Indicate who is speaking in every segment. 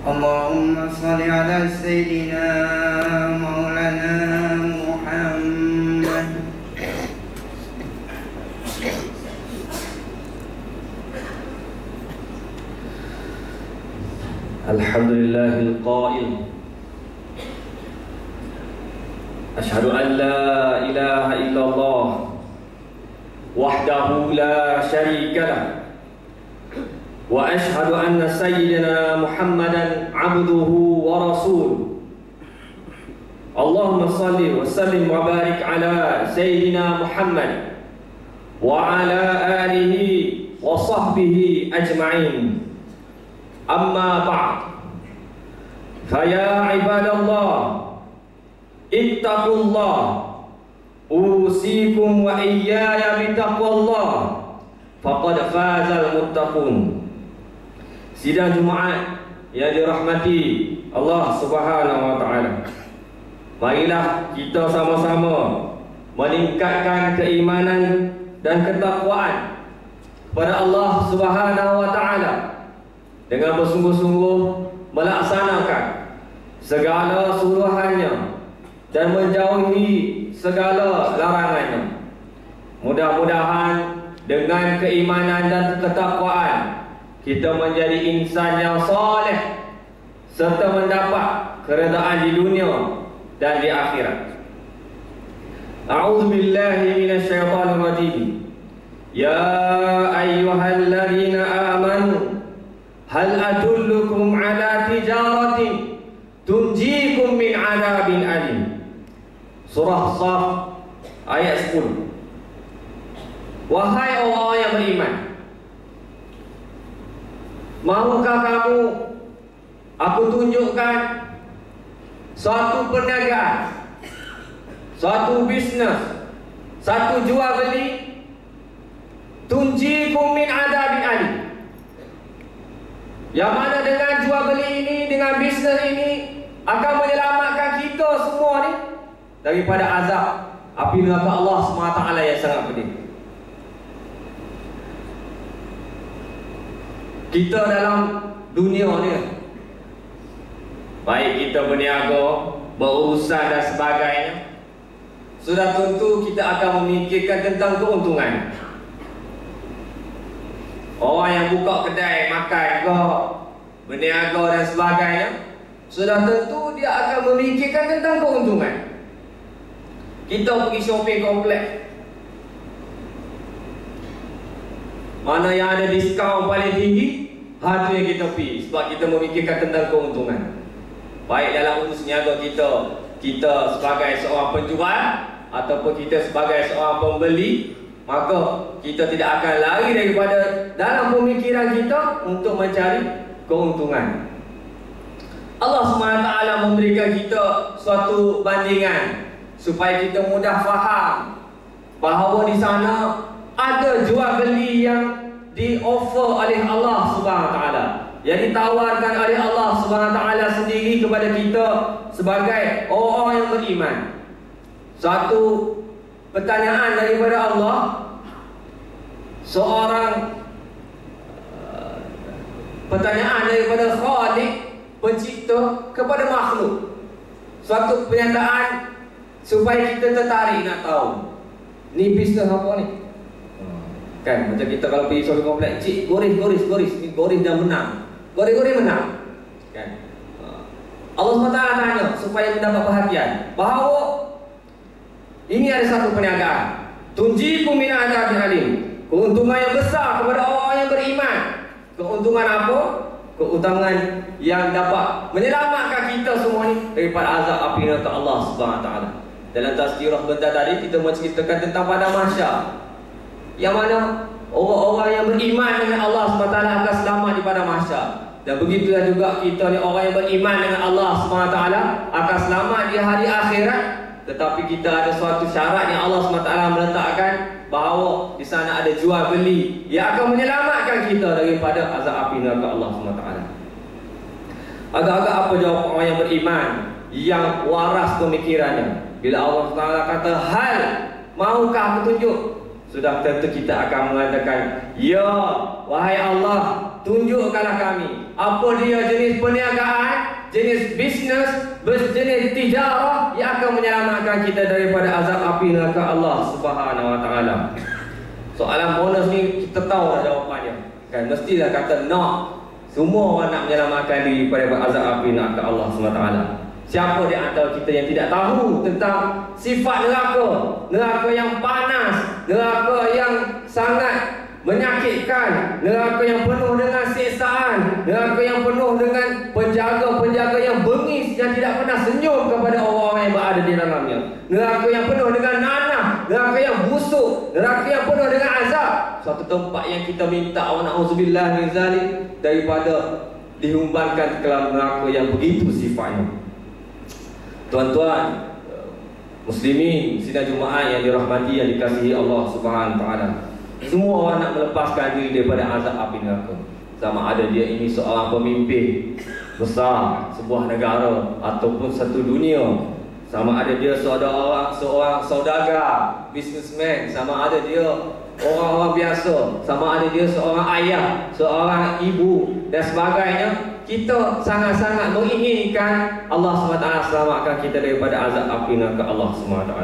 Speaker 1: اللهم صل على سيدنا مولانا محمد.
Speaker 2: الحمد لله القائل أشهد أن لا إله إلا الله وحده لا شريك له وأشهد أن سيدنا محمدا عبده ورسوله. اللهم صل وسلم وبارك على سيدنا محمد وعلى آله وصحبه أجمعين. أما بعد، فيا عباد الله اتقوا الله، أوصيكم وإياي بتقوى الله، faqad fazal muttaqun. Sidang Jumaat yang dirahmati Allah Subhanahu wa taala. Marilah kita sama-sama meningkatkan keimanan dan ketakwaan kepada Allah Subhanahu wa taala dengan bersungguh-sungguh melaksanakan segala suruhannya dan menjauhi segala larangannya. Mudah-mudahan dengan keimanan dan ketakwaan kita menjadi insan yang soleh serta mendapat keredaan di dunia dan di akhirat. A'udzu billahi minasyaitonir rajim. Ya ayyuhalladzina amanu hal adullukum ala tijaratin tunjikum min adabin alim. Surah Shaf ayat 10. Wahai orang yang beriman, mahukah kamu aku tunjukkan suatu perniagaan, suatu bisnes, satu jual beli, tunjikum min adabin alim, yang mana dengan jual beli ini, dengan bisnes ini akan menyelamatkan kita semua ni daripada azab api neraka Allah SWT yang sangat pedih. Kita dalam dunia ni, baik kita berniaga, berurusan dan sebagainya, sudah tentu kita akan memikirkan tentang keuntungan. Orang yang buka kedai makan ke, berniaga dan sebagainya, sudah tentu dia akan memikirkan tentang keuntungan. Kita pergi shopping kompleks, mana yang ada diskaun paling tinggi, hati yang kita pergi, sebab kita memikirkan tentang keuntungan. Baik dalam urus niaga kita sebagai seorang penjual ataupun kita sebagai seorang pembeli, maka kita tidak akan lari daripada dalam pemikiran kita untuk mencari keuntungan. Allah SWT memberikan kita suatu bandingan supaya kita mudah faham bahawa di sana ada jual beli yang di-offer oleh Allah SWT, yang ditawarkan oleh Allah SWT sendiri kepada kita sebagai orang yang beriman. Satu pertanyaan daripada Allah, seorang pertanyaan daripada Khalik, pencipta, kepada makhluk. Suatu pernyataan supaya kita tertarik nak tahu, ni bisnes apa ni? Kan macam kita kalau pergi shopping kompleks, cik goris, ni goris dah menang, goris menang, kan? Allah SWT tanya supaya mendapat perhatian bahawa ini ada satu perniagaan, tunjikum min adabin alim, keuntungan yang besar kepada orang yang beriman. Keuntungan apa? Keuntungan yang dapat menyelamatkan kita semua ni daripada azab api neraka Allah SWT. Dalam tazkirah bentar tadi kita menceritakan tentang padang mahsyar, yang mana orang-orang yang beriman dengan Allah SWT akan selamat di padang mahsyar. Dan begitulah juga kita ni, orang yang beriman dengan Allah SWT akan selamat di hari akhirat. Tetapi kita ada suatu syarat yang Allah SWT meletakkan, bahawa di sana ada jual beli yang akan menyelamatkan kita daripada azab api neraka Allah SWT. Agak-agak apa jawab orang yang beriman yang waras pemikirannya bila Allah SWT kata, hal maukah aku tunjuk? Sudah tentu kita akan mengatakan, ya wahai Allah, tunjukkanlah kami apa dia jenis perniagaan jenis bisnes, berjenis tijarah yang akan menyelamatkan kita daripada azab api neraka Allah Subhanahu wa taala. Soalan bonus ni kita tahu dah jawapannya. Kan mestilah kata nak. Semua orang nak menyelamatkan diri daripada azab api neraka Allah Subhanahu wa taala. Siapa di antara kita yang tidak tahu tentang sifat neraka? Neraka yang panas, neraka yang sangat menyakitkan, neraka yang penuh dengan siksaan, neraka yang penuh dengan penjaga-penjaga yang bengis, yang tidak pernah senyum kepada orang-orang yang berada di dalamnya. Neraka yang penuh dengan nanah, neraka yang busuk, neraka yang penuh dengan azab. Suatu tempat yang kita minta wa na'udzubillah min zalik, daripada dihumbankan ke dalam neraka yang begitu sifatnya. Tuan-tuan muslimin sidang Jumaat yang dirahmati, yang dikasihi Allah Subhanahu wa taala. Semua orang nak melepaskan diri daripada azab api neraka. Sama ada dia ini seorang pemimpin besar sebuah negara ataupun satu dunia. Sama ada dia seorang saudagar, businessman, sama ada dia orang-orang biasa, sama ada dia seorang ayah, seorang ibu dan sebagainya. Kita sangat-sangat menginginkan Allah SWT selamatkan kita daripada azab api neraka Allah SWT.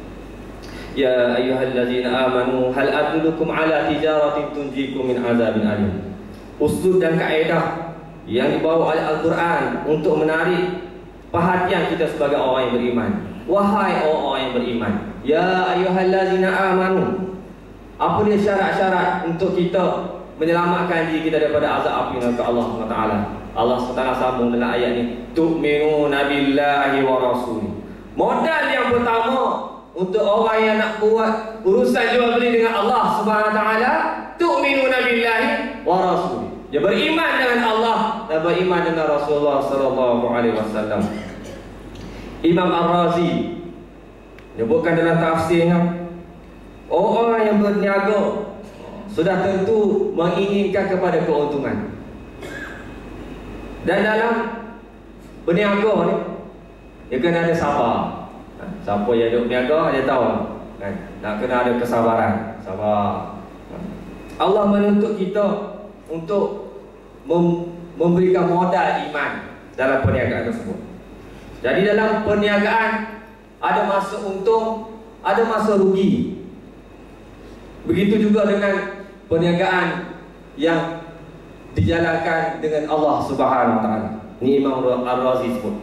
Speaker 2: Ya ayyuhallazina amanu hal adullukum ala tijaratin tunjikum min azabin alim. Uslub dan kaedah yang dibawa oleh Al-Quran untuk menarik perhatian kita sebagai orang yang beriman. Wahai orang-orang yang beriman, ya ayyuhallazina amanu. Apa dia syarat-syarat untuk kita menyelamatkan diri kita daripada azab api neraka Allah SWT? Allah SWT sambung dalam ayat ni, tu'minuna billahi wa rasuli. Modal yang pertama untuk orang yang nak buat urusan jual beli dengan Allah Subhanahu wa taala, tu'minuna billahi wa rasuli. Dia beriman dengan Allah dan beriman dengan Rasulullah sallallahu alaihi wasallam. Imam Ar-Razi menyebutkan dalam tafsirnya, orang yang berniaga sudah tentu menginginkan kepada keuntungan. Dan dalam berniaga ni, dia kena ada sabar. Siapa yang duduk berniaga, dia tahu kan? Nak kena ada kesabaran, sabar. Allah menuntut kita untuk memberikan modal iman dalam perniagaan tersebut. Jadi dalam perniagaan ada masa untung, ada masa rugi. Begitu juga dengan perniagaan yang dijalankan dengan Allah Subhanahu wa taala. Ni Imam Ar-Razi sebut.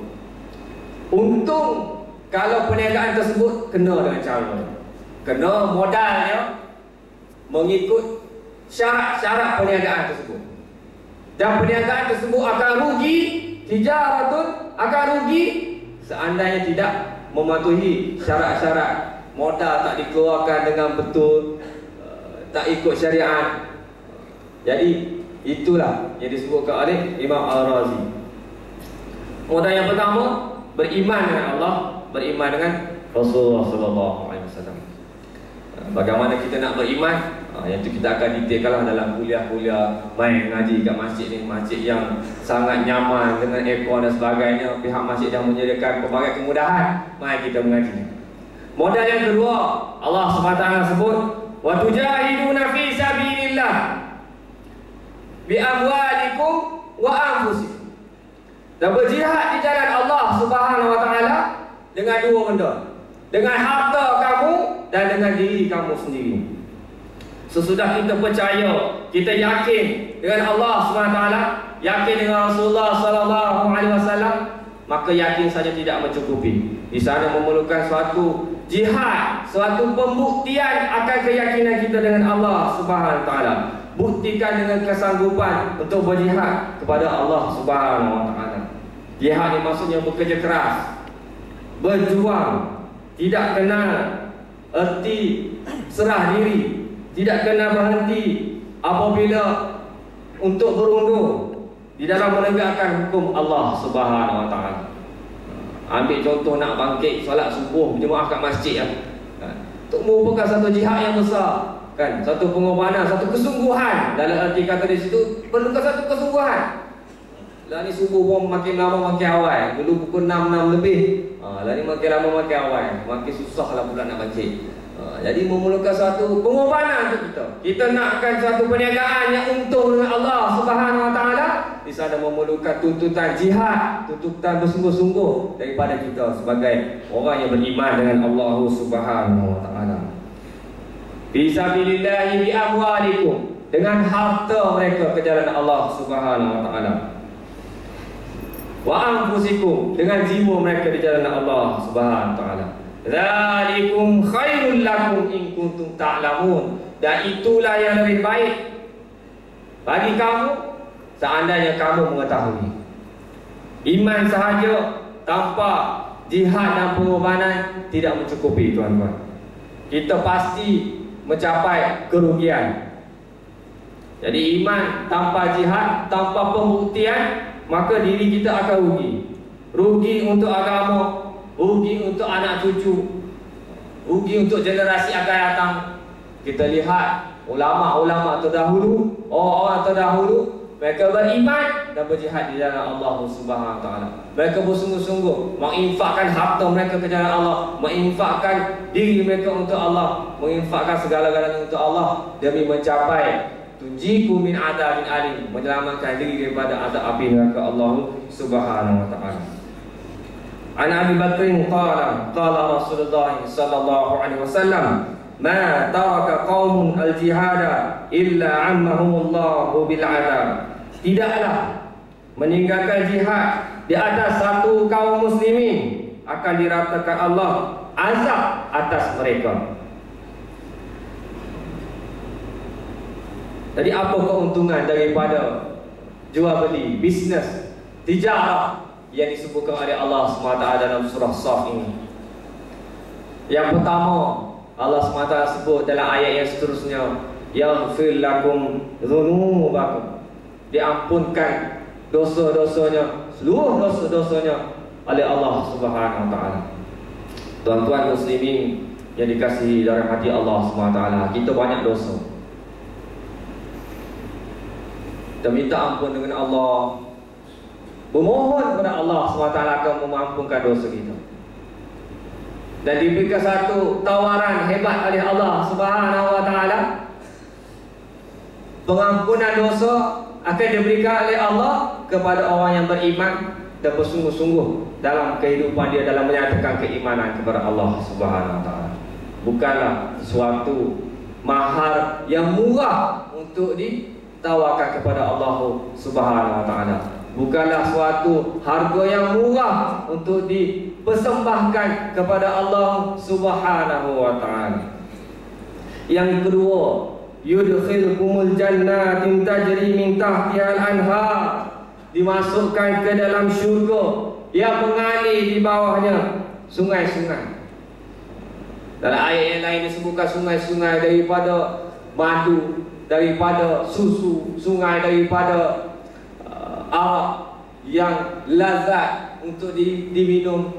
Speaker 2: Untung kalau perniagaan tersebut kena dengan cara, kena modalnya mengikut syarat-syarat perniagaan tersebut. Dan perniagaan tersebut akan rugi, tijaratun akan rugi seandainya tidak mematuhi syarat-syarat. Modal tak dikeluarkan dengan betul, tak ikut syariat. Jadi itulah yang disebutkan oleh Imam Al-Razi. Modal yang pertama, beriman dengan Allah, beriman dengan Rasulullah sallallahu alaihi wasallam. Bagaimana kita nak beriman? Yang itu kita akan detailkanlah dalam kuliah-kuliah main ngaji kat masjid ni. Masjid yang sangat nyaman dengan aircon dan sebagainya. Pihak masjid dah menyediakan pelbagai kemudahan. Mari kita mengaji. Modal yang kedua, Allah SWT sebut, wa tujahiduna fi sabilillah bi amwalikum wa anfusikum. Dan berjihad di jalan Allah Subhanahu wa taala dengan dua benda. Dengan harta kamu dan dengan diri kamu sendiri. Sesudah kita percaya, kita yakin dengan Allah Subhanahu wa taala, yakin dengan Rasulullah sallallahu alaihi wasallam, maka yakin saja tidak mencukupi. Di sana memerlukan suatu jihad, suatu pembuktian akan keyakinan kita dengan Allah Subhanahu wa taala. Buktikan dengan kesanggupan untuk berjihad kepada Allah Subhanahu wa taala. Jihad ini maksudnya bekerja keras, berjuang, tidak kenal erti serah diri, tidak kenal berhenti apabila untuk berundur di dalam menegakkan hukum Allah Subhanahu wa taala. Ambil contoh nak bangkit solat subuh berjemaah kat masjid ya. Itu merupakan satu jihad yang besar. Kan, satu pengorbanan, satu kesungguhan. Dalam arti kata di situ perlukan satu kesungguhan. Lah ni subuh pun makin lama makin awal. Dulu pukul 6 lebih. Lah ni makin lama makin awal. Makin susah lah pula nak bangkit. Jadi memerlukan suatu pengorbanan untuk kita. Kita nakkan suatu perniagaan yang untung dengan Allah Subhanahu Wa Taala, di sana memerlukan tuntutan jihad, tuntutan bersungguh-sungguh daripada kita sebagai orang yang beriman dengan Allah Subhanahu Wa Taala. Fisabilillah bi amwalikum, dengan harta mereka ke jalan Allah Subhanahu Wa Taala. Wa anfusikum, dengan jiwa mereka di jalan Allah Subhanahu Wa Taala. Dzalikum khairul lakum in kuntum ta'lamun, dan itulah yang lebih baik bagi kamu seandainya kamu mengetahui. Iman sahaja tanpa jihad dan pengorbanan tidak mencukupi, tuan-tuan. Kita pasti mencapai kerugian. Jadi iman tanpa jihad, tanpa pembuktian, maka diri kita akan rugi. Rugi untuk agama, rugi untuk anak cucu, rugi untuk generasi akan datang. Kita lihat ulama-ulama terdahulu, orang-orang terdahulu, mereka beriman dan berjihad di jalan Allah Subhanahu Wa Taala. Mereka bersungguh-sungguh menginfakkan harta mereka ke jalan Allah, menginfakkan diri mereka untuk Allah, menginfakkan segala-galanya untuk Allah demi mencapai tunjiku min adzabin alim, menyelamatkan diri daripada azab api neraka Allah Subhanahu Wa Taala. An Abi Bakr qala Rasulullah sallallahu alaihi wasallam, ma taraka qaumun al-jihada illa ammahumullahu bil adab. Tidaklah meninggalkan jihad di atas satu kaum muslimin akan diratakan Allah azab atas mereka. Jadi apa keuntungan daripada jual beli, bisnes, tijarah yang disebutkan oleh Allah SWT dalam surah Saf ini? Yang pertama, Allah SWT sebut dalam ayat yang seterusnya, yaghfir lakum dzunubakum, diampunkan dosa-dosanya, seluruh dosa-dosanya oleh Allah Subhanahu Wa Taala. Tuan-tuan muslimin yang dikasihi dalam hati Allah SWT, kita banyak dosa. Kita minta ampun dengan Allah, bermohon kepada Allah SWT akan mengampunkan dosa kita. Dan diberikan satu tawaran hebat oleh Allah Subhanahu Wa Taala. Pengampunan dosa akan diberikan oleh Allah kepada orang yang beriman dan bersungguh-sungguh dalam kehidupan dia dalam menyatakan keimanan kepada Allah Subhanahu Wa Taala. Bukanlah suatu mahar yang murah untuk ditawarkan kepada Allah Subhanahu Wa Taala. Bukanlah suatu harga yang murah untuk dipersembahkan kepada Allah Subhanahu Wa Taala. Yang kedua, yudkhilkumul jannatin tajri min tahtihal anhar, dimasukkan ke dalam syurga yang mengalir di bawahnya sungai-sungai. Dalam ayat yang lain disebutkan sungai-sungai daripada madu, daripada susu, sungai daripada arak yang lazat untuk diminum.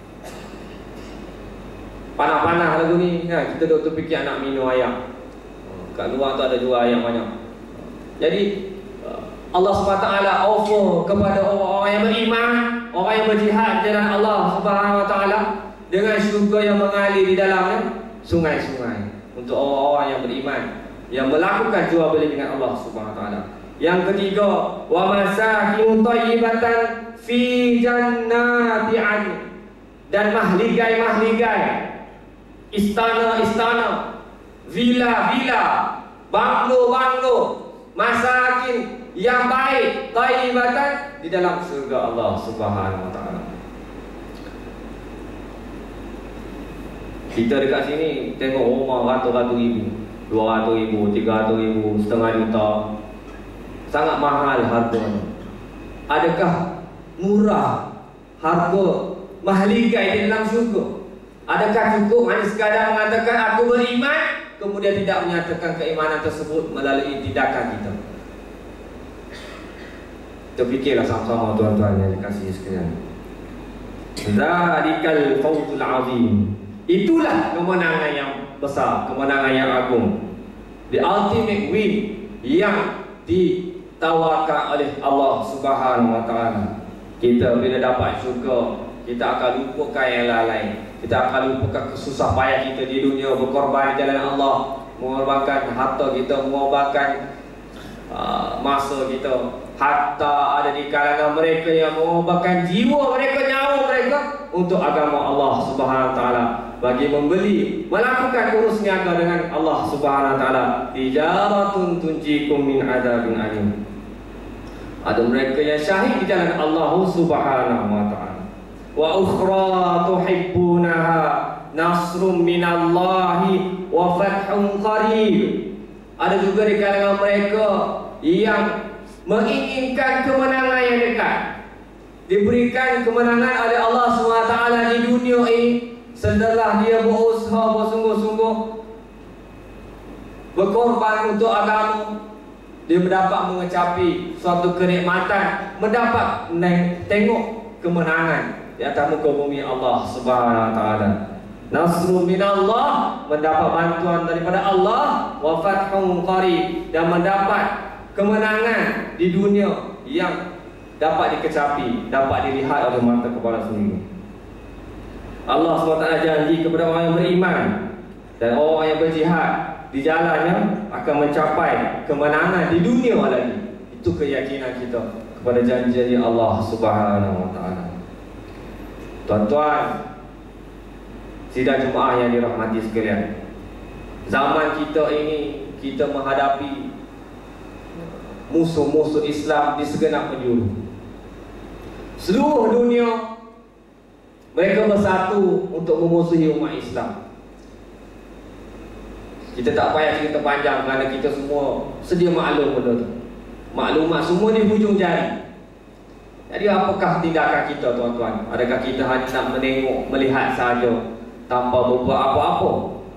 Speaker 2: Panas-panas lagu ni ya, kita duk terfikir nak minum ayam. Kat luar tu ada jual ayam banyak. Jadi Allah SWT offer kepada orang-orang yang beriman, orang yang berjihad jalan Allah Subhanahu Wa Taala dengan syurga yang mengalir di dalamnya sungai-sungai untuk orang-orang yang beriman yang melakukan jual beli dengan Allah Subhanahu Wa Taala. Yang ketiga, wa masakin thayyibatan fi jannati 'adn, dan mahligai-mahligai, istana-istana, villa-villa, banglo-banglo, masakin yang baik, thayyibatan di dalam surga Allah Subhanahu Wa Taala. Kita dekat sini tengok rumah ratus-ratus ribu, 200 ribu, 300 ribu, setengah juta. Sangat mahal harganya. Adakah murah harga mahligai di dalam syurga? Adakah cukup hanya sekadar mengatakan aku beriman, kemudian tidak menyatakan keimanan tersebut melalui tindakan kita? Terfikirlah sama-sama tuan-tuan yang dikasihi sekalian. Zalikal fawzul azim, itulah kemenangan yang besar, kemenangan yang agung, the ultimate win yang ditawarkan oleh Allah Subhanahu Wa Taala. Kita bila dapat syurga, kita akan lupakan yang lain. Kita akan lupakan kesusah payah kita di dunia, berkorban di jalan Allah, mengorbankan harta kita, mengorbankan masa kita. Hatta ada di kalangan mereka yang mengorbankan jiwa mereka, nyawa mereka untuk agama Allah Subhanahu Wa Taala, bagi membeli, melakukan urus niaga dengan Allah Subhanahu Wa Taala. Tijaratun tunjikum min adzabin alim. Ada mereka yang syahid di jalan Allah Subhanahu Wa Taala. Wa ukhra tuhibbunaha nasrun minallahi wa fathun qarib. Ada juga di kalangan mereka yang menginginkan kemenangan yang dekat, diberikan kemenangan oleh Allah SWT di dunia ini setelah dia berusaha bersungguh-sungguh, berkorban untuk agama. Dia mendapat mengecapi suatu kenikmatan, mendapat tengok kemenangan di atas muka bumi Allah Subhanahu Wa Taala. Nasrun minallah, mendapat bantuan daripada Allah, wa fathun qarib, dan mendapat kemenangan di dunia yang dapat dikecapi, dapat dilihat oleh mata kepala sendiri. Allah SWT janji kepada orang yang beriman dan orang yang berjihad di jalannya akan mencapai kemenangan di dunia lagi. Itu keyakinan kita kepada janji-janji Allah Subhanahu Wa Taala. Tuan-tuan, sidang jemaah yang dirahmati sekalian, zaman kita ini kita menghadapi musuh-musuh Islam di segenap penjuru. Seluruh dunia mereka bersatu untuk memusuhi umat Islam. Kita tak payah cerita panjang kerana kita semua sedia maklum benda tu. Maklumat semua di hujung jari. Jadi apakah tindakan kita, tuan-tuan? Adakah kita hanya nak menengok, melihat saja tanpa berbuat apa-apa?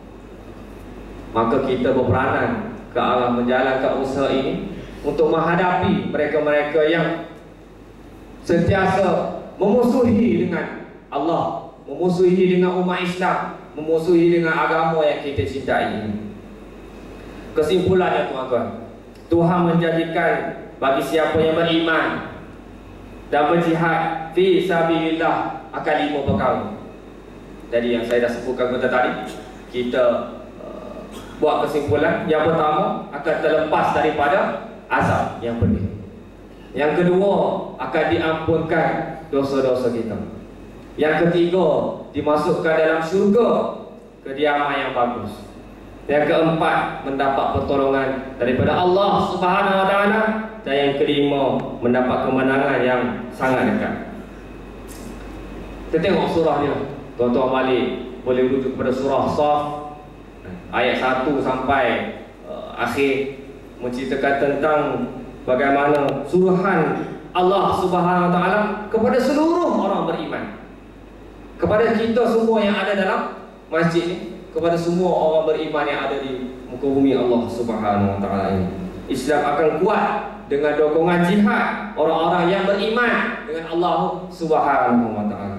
Speaker 2: Maka kita berperanan ke arah menjalankan usaha ini untuk menghadapi mereka-mereka yang sentiasa memusuhi dengan Allah, memusuhi dengan umat Islam, memusuhi dengan agama yang kita cintai ini. Kesimpulannya, tuan-tuan, Tuhan menjanjikan bagi siapa yang beriman dan berjihad fi sabilillah akan 5 perkara. Jadi yang saya dah sebutkan pada tadi, kita buat kesimpulan. Yang pertama, akan terlepas daripada azab yang pedih. Yang kedua, akan diampunkan dosa-dosa kita. Yang ketiga, dimasukkan dalam syurga kediaman yang bagus. Yang keempat, mendapat pertolongan daripada Allah Subhanahu Wa Taala. Dan yang kelima, mendapat kemenangan yang sangat dekat. Kita tengok surah dia. Tuan-tuan balik boleh rujuk kepada surah Shaf ayat 1 sampai akhir, menceritakan tentang bagaimana suruhan Allah Subhanahu Wa Taala kepada seluruh orang beriman, kepada kita semua yang ada dalam masjid ini, kepada semua orang beriman yang ada di muka bumi Allah Subhanahu Wa Taala ini. Islam akan kuat dengan dokongan jihad orang-orang yang beriman dengan Allah Subhanahu Wa Taala.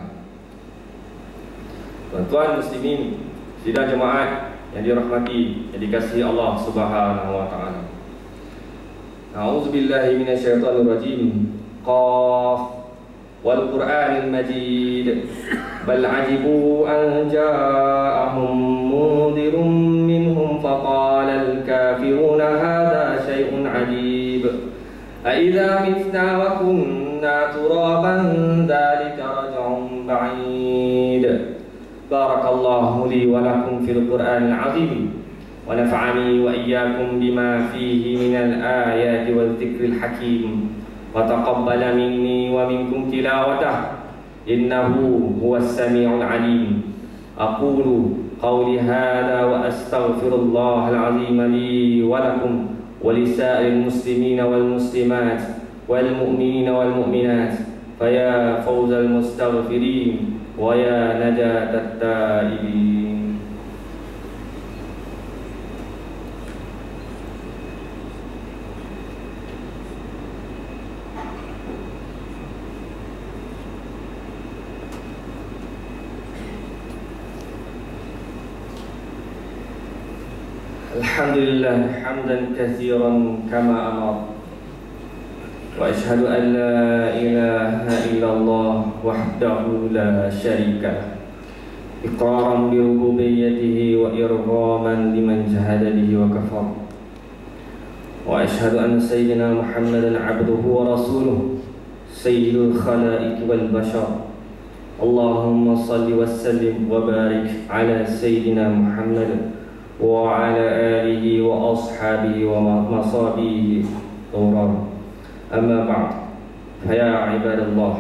Speaker 2: Tuan-tuan muslimin, sidang jemaat yang dirahmati, yang dikasihi Allah Subhanahu Wa Taala. A'udzubillahi minasyaitonir rajim. Qaf wal Qur'anil Majid. Bal ajibu an ja'ahum mundirun minhum faqala al kafiruna hadha syai'un ajib. A idza mitna wa kunna turaban dzalika raj'un ba'id. Barakallahu li wa lakum fil Qur'anil azim wa nafa'ani wa iyyakum bima fihi minal ayati wal dzikril hakim wa taqabbala minni wa minkum tilawatah innahu huwas sami'ul alim. Aqulu qawli hadha wa astaghfirullahal azim li wa lakum wa lisa'il muslimina wal muslimat wal mu'minina wal mu'minat faya fawzal mustaghfirin wa ya najatat taibin. Alhamdulillah hamdan katsiran kama amar. Wa asyhadu an la ilaha illallah wahdahu la syarika lah.
Speaker 3: إقرارا بربوبيته وإرغاما لمن جحد به وكفر وأشهد أن سيدنا محمدا عبده ورسوله سيد الخلائق والبشر اللهم صل وسلم وبارك على سيدنا محمد وعلى آله وأصحابه ومصابيه الغرار أما بعد فيا عباد الله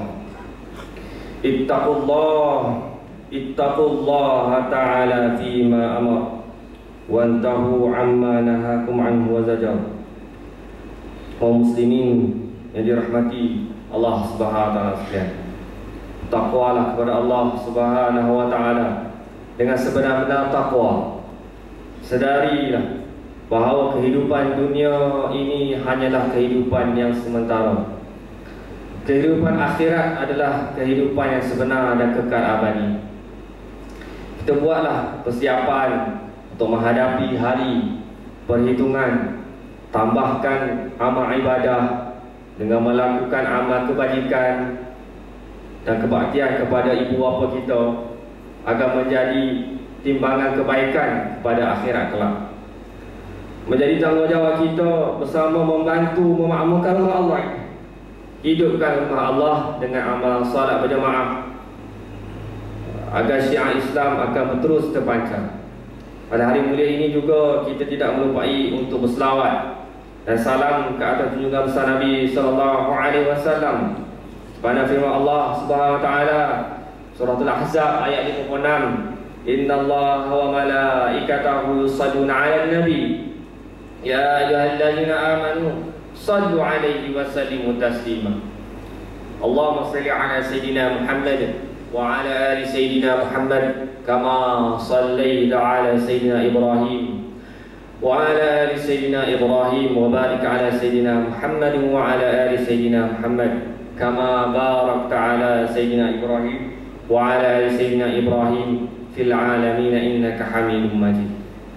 Speaker 3: اتقوا الله تعالى فيما أمر وانتهوا عما نهاكم عنه وزجر. Kaum muslimin yang dirahmati Allah Subhanahu wa taala sekalian, takwalah kepada Allah Subhanahu wa taala dengan sebenar-benar takwa. Sedarilah bahawa kehidupan dunia ini hanyalah kehidupan yang sementara. Kehidupan akhirat adalah kehidupan yang sebenar dan kekal abadi. Kita buatlah persiapan untuk menghadapi hari perhitungan. Tambahkan amal ibadah dengan melakukan amal kebajikan dan kebaktian kepada ibu bapa kita agar menjadi timbangan kebaikan pada akhirat kelak. Menjadi tanggungjawab kita bersama membantu memakmurkan rumah Allah, hidupkan rumah Allah dengan amal salat berjamaah agar syiar Islam akan terus terpancar. Pada hari mulia ini juga kita tidak melupai untuk berselawat dan salam ke atas junjungan besar Nabi sallallahu alaihi wasallam. Pada firman Allah Subhanahu wa taala surah Al-Ahzab ayat 56, innallaha wa malaikatahu yusalluna 'alan nabi ya ayyuhallazina amanu sallu 'alaihi wa sallimu taslima. Allahumma shalli 'ala sayidina Muhammad wa 'ala ali sayidina Muhammad kama shallaita 'ala sayidina Ibrahim وعلى آل سيدنا إبراهيم وبارك على سيدنا محمد وعلى آل سيدنا محمد كما باركت على سيدنا إبراهيم وعلى آل سيدنا إبراهيم في العالمين إنك حميد مجيد.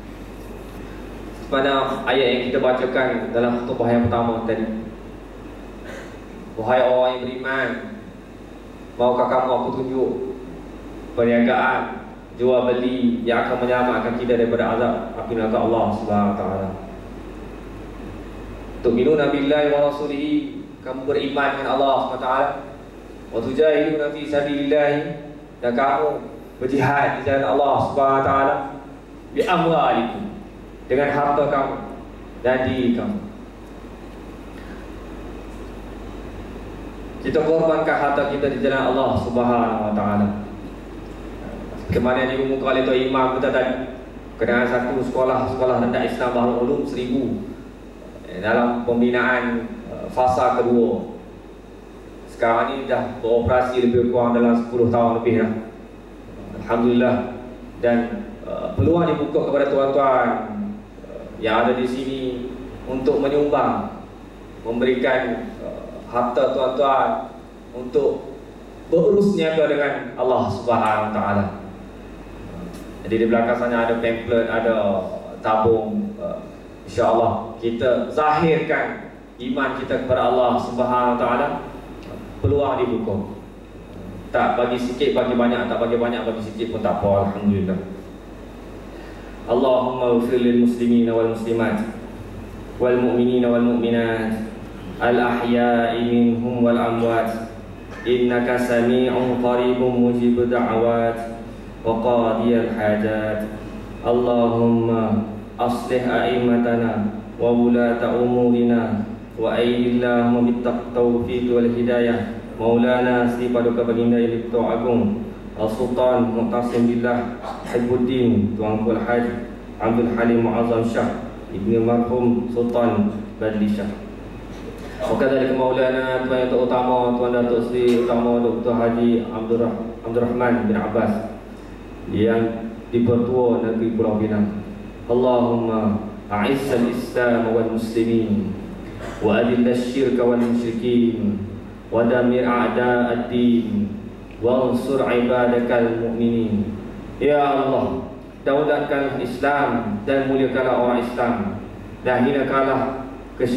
Speaker 3: Pada ayat yang kita bacakan dalam khutbah yang pertama tadi, wahai orang yang beriman, maukah kamu aku tunjuk perniagaan jual beli yang akan menyelamatkan kita daripada azab api neraka Allah Subhanahu wa taala. Tu'minuna billahi wa rasulihi, kamu beriman dengan Allah Subhanahu wa taala. Wa tujahiduna fi sabilillah, dan kamu berjihad di jalan Allah Subhanahu wa taala bi amwalikum, dengan harta kamu dan diri kamu. Kita korbankan harta kita di jalan Allah Subhanahu wa taala. Kemana yang diumumkan oleh Tuan Imam kita tadi, kedatangan satu sekolah rendah Islam Bahrul Ulum 1000 dalam pembinaan fasa kedua. Sekarang ini dah beroperasi lebih kurang dalam 10 tahun lebih dah. Alhamdulillah. Dan peluang dibuka kepada tuan-tuan yang ada di sini untuk menyumbang, memberikan harta tuan-tuan untuk berurus niaga dengan Allah Subhanahu wa taala. Jadi di belakang sana ada pamphlet, ada tabung. InsyaAllah kita zahirkan iman kita kepada Allah Subhanahu wa taala. Peluang dibuka. Tak bagi sikit, bagi banyak, tak bagi banyak, bagi sikit pun tak apa. Alhamdulillah. Allahumma ighfir lil muslimin wal muslimat wal mu'minin wal mu'minat al ahya'i minhum wal amwat innaka sami'un qaribun mujibud da'awat wa qadiyal hajat. Allahumma aslih a'immatana wa wulata umurina wa ayyillahumma bittaqtawfiq wal hidayah maulana Sri Paduka Baginda yang Tuan Agung Al-Sultan Muqtasim Billah Hibbuddin Tuanku Al-Haj Abdul Halim Mu'azzam Shah Ibni Marhum Sultan Badli Shah. Wakadhalika maulana Tuan Yang Utama Tuan Datuk Sri Utama Dr. Haji Abdul Rahman bin Abbas yang dipertua negeri Pulau Pinang. Allahumma a'izzal Islam wal muslimin wa adil asyirka wal musyrikin wa damir a'da'ad din wa ansur ibadakal mu'minin. Ya Allah, daulatkanlah Islam dan muliakanlah orang Islam, dan hinakanlah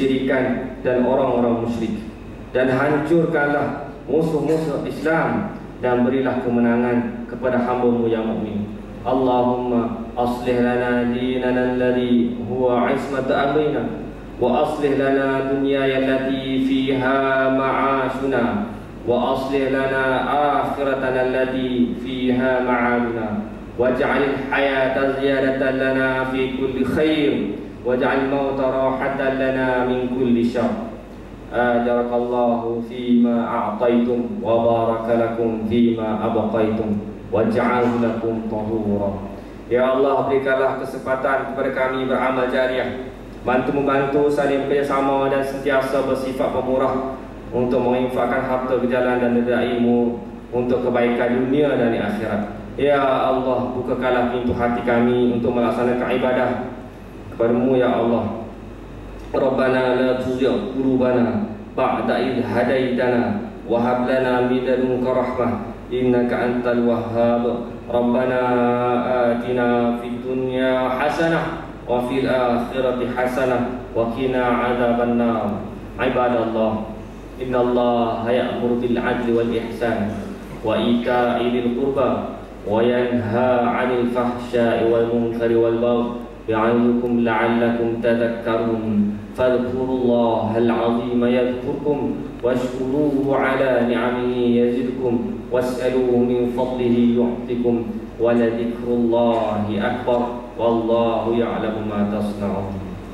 Speaker 3: kesyirikan dan orang-orang musyrik, dan hancurkanlah musuh-musuh Islam dan berilah kemenangan kepada hamba-Mu yang mukmin. Allahumma aslih lana dinana alladhi huwa ismatu amrina wa aslih lana dunyaya allati fiha ma'ashuna wa aslih lana akhiratana allati fiha ma'aduna waj'alil hayata ziyadatan lana fi kulli khair waj'al mauta rahatan lana min kulli syarr. Ajarakallahu fima a'taitum wa baraka lakum fima abqaitum waj'alhu lakum tahura. Ya Allah, berikanlah kesempatan kepada kami beramal jariah, bantu-membantu, saling bekerjasama dan sentiasa bersifat pemurah untuk menginfakkan harta ke jalan dan ridha-Mu untuk kebaikan dunia dan akhirat. Ya Allah, bukakanlah pintu hati kami untuk melaksanakan ibadah kepada-Mu ya Allah. Rabbana la tuzigh qulubana ba'da idh hadaitana wa hab lana min ladunka rahmah innaka antal wahhab. Rabbana atina fid dunya hasanah wa fil akhirati hasanah wa qina adzaban nar. Ibadallah, innallaha ya'muru bil 'adli wal ihsan wa ita'i dzil qurba wa yanha 'anil fahsya'i wal munkari wal baghi ya'idukum la'allakum tadhakkarun. Fadhkurullahal 'azima yadhkurkum washkuruhu 'ala ni'amihi yazidkum was'aluhu min fadlihi yu'tikum wa la dzikrullahi akbar wallahu ya'lamu ma tasna'un.